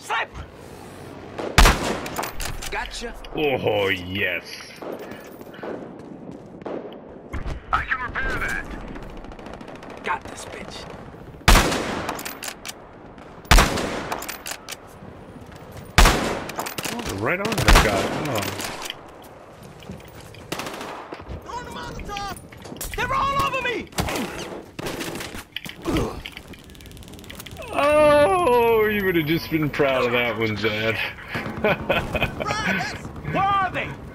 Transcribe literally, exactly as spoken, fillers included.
Sniper! Gotcha. Oh, yes. I can repair that. Got this bitch. Oh, right on that guy. Oh. They're all over me! Oh, you would have just been proud of that one, Dad. Where are they?